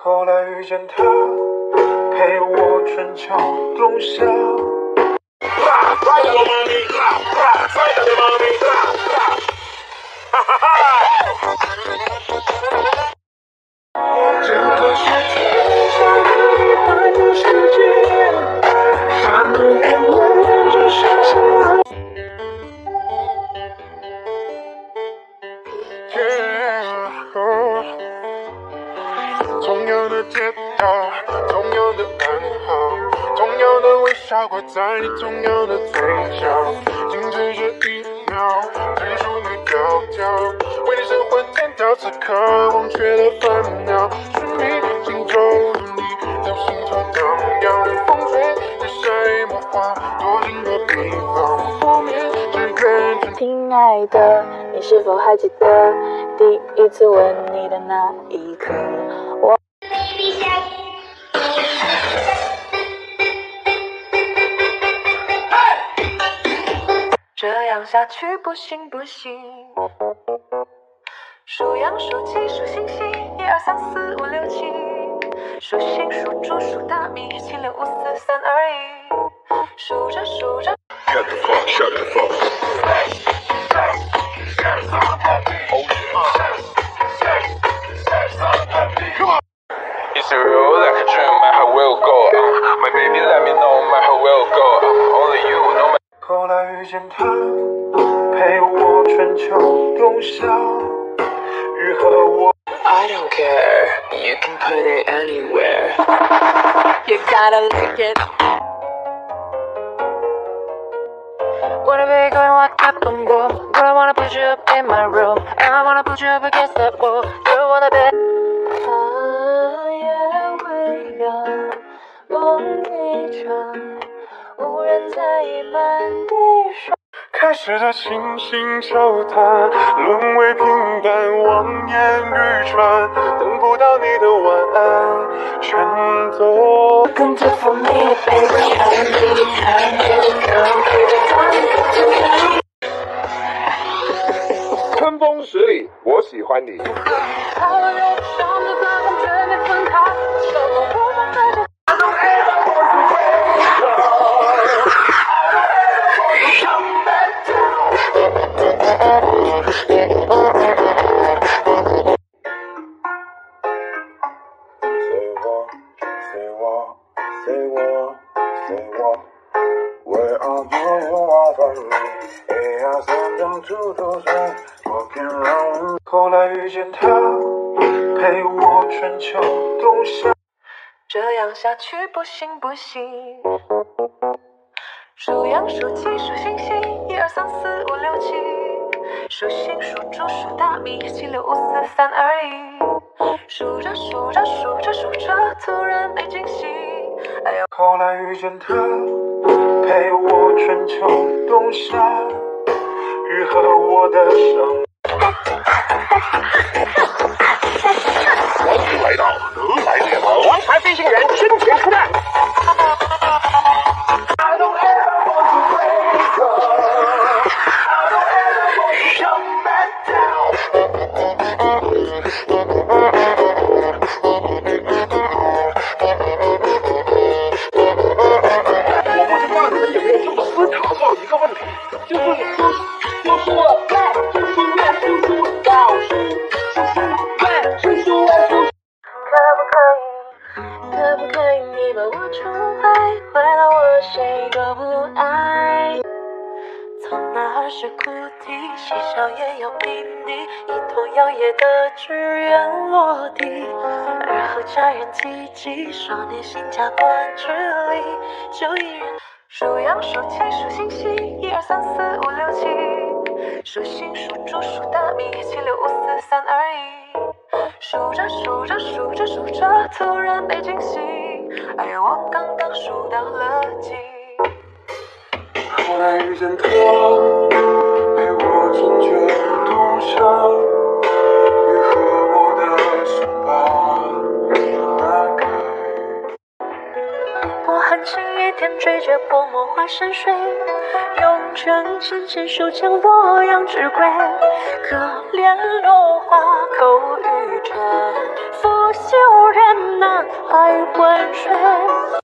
后来遇见他，陪我春秋冬夏。整个世界像个一般的世界，他们眼泪就像是同样的街道，同样的暗号，同样的微笑挂在你同样的嘴角，静止这一秒，追逐你高调，为你神魂颠倒，此刻忘却了烦恼，是你心中的你，到心头荡漾，风吹日晒魔化，躲进个地方，破灭只愿成。 亲爱的，你是否还记得第一次吻你的那一刻？我这样下去不行不行。数羊数鸡数星星，1、2、3、4、5、6、7，数星数猪数大米，7、6、5、4、3、2、1，数着数着。 Shut the fuck, shut the fuck. It's real like a dream, my heart will go. My baby, let me know, my heart will go. Only you know my. 后来遇见他，陪我春秋冬夏，雨和我。 I don't care, you can put it anywhere. You gotta lick it. Wanna be going like that boom boom. But I wanna put you up in my room. I wanna put you up against that wall. You wanna be. 啊夜未央，梦一场，无人在意满地霜。 开始的星星敲打，沦为平淡，望眼欲穿，等不到你的晚安，全都。 Come to for me, baby. I'm 春风十里，我喜欢你。 好了，忧伤的感觉没分开，手无法再见。 Where are you from me? I send them to those men walking around. 后来遇见他，陪我春秋冬夏。 这样下去不行不行。数羊数鸡数星星，1、2、3、4、5、6、7，数星数猪数大米，7、6、5、4、3、2、1，数着数着数着数着，突然没惊喜。哎呦， 后来遇见他，陪我春秋冬夏，愈合我的伤。 欢迎来到德莱联盟，王牌飞行员身前出战。I don't ever want to break up. I don't ever want to come back down. 我不知道你们有没有这么思考过一个问题，就是叔叔来，叔叔来，叔叔倒数，叔叔来，叔叔来，叔叔。 可不可以你把我宠坏，坏到我谁都不爱？从那儿是谷底，嬉笑也要平地，一同摇曳的只愿落地。而后家人寂寂，少年行加冠之力，就一人。数羊数鸡数星星，1、2、3、4、5、6、7，数星数猪数大米，7、6、5、4、3、2、1。数着数着数着数着，突然没惊喜。哎呀，我刚刚数到了几？ 后来遇见他，陪我春秋冬夏，愈合我的伤疤，打开。 我很轻一点追着泼墨画山水，用针线线手将洛阳纸归。可怜落花口欲成，拂袖人男孩与浑水。